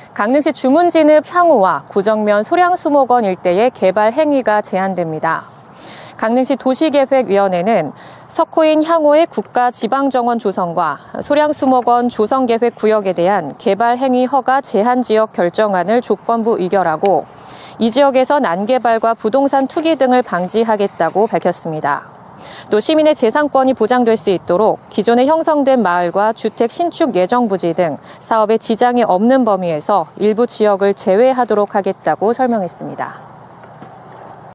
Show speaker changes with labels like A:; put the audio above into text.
A: 강릉시 주문진읍 향후와 구정면 소량수목원 일대의 개발 행위가 제한됩니다. 강릉시 도시계획위원회는 석호인 향후의 국가지방정원 조성과 소량수목원 조성계획 구역에 대한 개발 행위 허가 제한 지역 결정안을 조건부 의결하고 이 지역에서 난개발과 부동산 투기 등을 방지하겠다고 밝혔습니다. 또 시민의 재산권이 보장될 수 있도록 기존에 형성된 마을과 주택 신축 예정 부지 등 사업에 지장이 없는 범위에서 일부 지역을 제외하도록 하겠다고 설명했습니다.